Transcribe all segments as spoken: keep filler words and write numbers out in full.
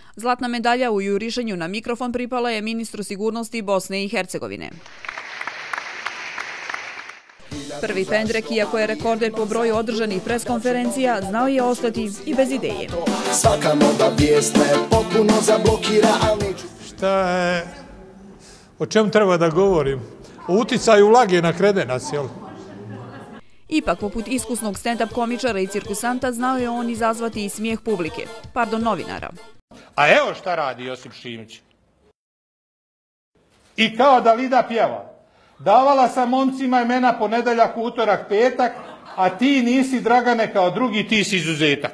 Zlatna medalja u jurišanju na mikrofon pripala je ministru sigurnosti Bosne i Hercegovine. Prvi pendrek, iako je rekorder po broju održanih preskonferencija, znao je ostati i bez ideje. Svaka moda vijest me potpuno zablokira, ali neću... Šta je... O čemu treba da govorim? O uticaju vlage na kredenac, jel? Ipak, poput iskusnog stand-up komičara i cirkusanta, znao je on izazvati i smijeh publike, pardon, novinara. A evo šta radi Josip Šimić. I kao da Lida pjeva. Davala sam momcima imena ponedeljak, utorak, petak, a ti nisi, Dragane, kao drugi, ti si izuzetak.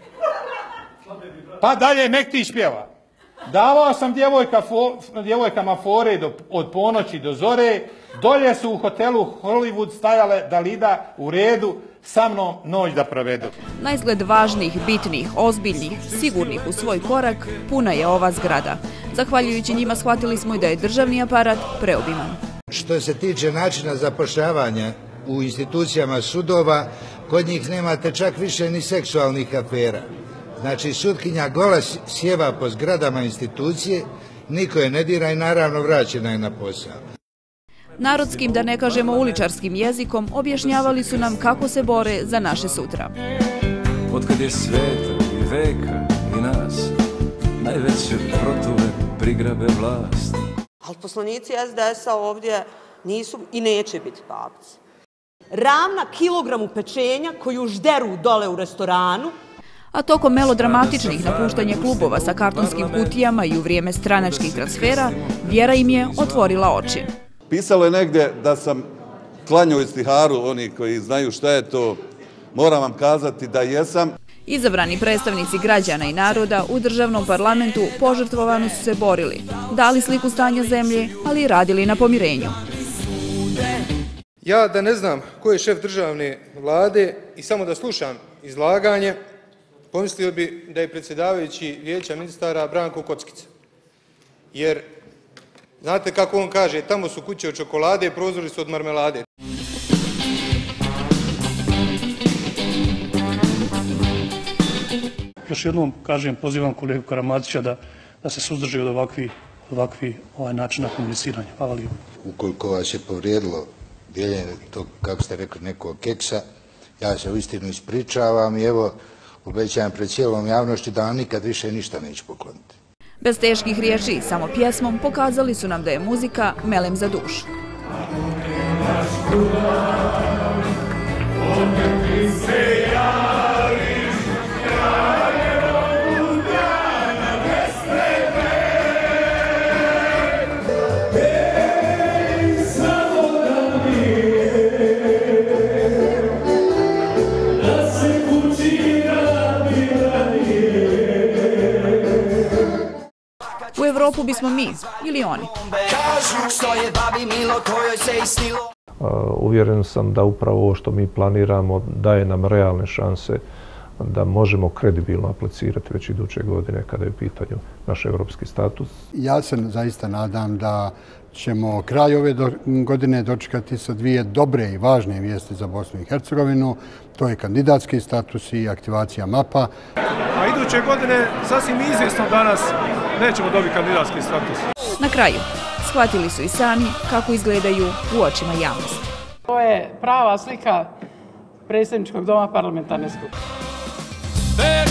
Pa dalje nek ti špjeva. Davao sam djevojka fo, djevojkama fore do, od ponoći do zore, dolje su u hotelu Hollywood stajale Dalida u redu, sa mnom noć da provedu. Na izgled važnih, bitnih, ozbiljnih, sigurnih u svoj korak, puna je ova zgrada. Zahvaljujući njima shvatili smo i da je državni aparat preobiman. Što se tiče načina zapošljavanja u institucijama sudova, kod njih nemate čak više ni seksualnih afera. Znači, sutkinja gola sjeva po zgradama institucije, niko je ne dira i naravno vraćena je na posao. Narodskim, da ne kažemo uličarskim jezikom, objašnjavali su nam kako se bore za naše sutra. Otkad je sveta i veka i nas, najveće protuve prigrabe vlast. Ali poslanici es de es a ovdje nisu i neće biti papci. Ravna kilogramu pečenja koju žderu dole u restoranu. A tokom melodramatičnih napuštanja klubova sa kartonskim kutijama i u vrijeme stranačkih transfera, Vjera im je otvorila oči. Pisalo je negdje da sam klanjao istiharu, oni koji znaju šta je to, moram vam kazati da jesam. Izabrani predstavnici građana i naroda u državnom parlamentu požrtvovano su se borili, dali sliku stanja zemlje, ali i radili na pomirenju. Ja da ne znam ko je šef državne vlade i samo da slušam izlaganje, pomislio bi da je predsjedavajući vijeća ministara Branko Kockica. Jer, znate kako on kaže, tamo su kuće od čokolade, prozori su od marmelade. Još jednom kažem, pozivam kolegu Karamatića da, da se suzdrži od ovakvi, ovakvi ovaj načina komuniciranja. Hvala lijepo. Ukoliko vas je povrijedilo dijeljenje tog, kako ste rekli, nekog keksa, ja se uistinu ispričavam i evo, obećavam pred cijelom javnošću da vam nikad više ništa neću pokloniti. Bez teških riječi, samo pjesmom, pokazali su nam da je muzika melem za dušu. U Evropu bismo mi ili oni. Uvjeren sam da upravo ovo što mi planiramo daje nam realne šanse da možemo kredibilno aplicirati već iduće godine kada je u pitanju naš evropski status. Ja se zaista nadam da ćemo kraj ove godine dočekati sa dvije dobre i važne vijesti za Bosnu i Hercegovinu. To je kandidatski status i aktivacija mapa. A iduće godine, sasvim izvjesno danas, nećemo dobiti kandidatski status. Na kraju, shvatili su i sami kako izgledaju u očima javnosti. To je prava slika predsjedničkog doma parlamentarne skupštine.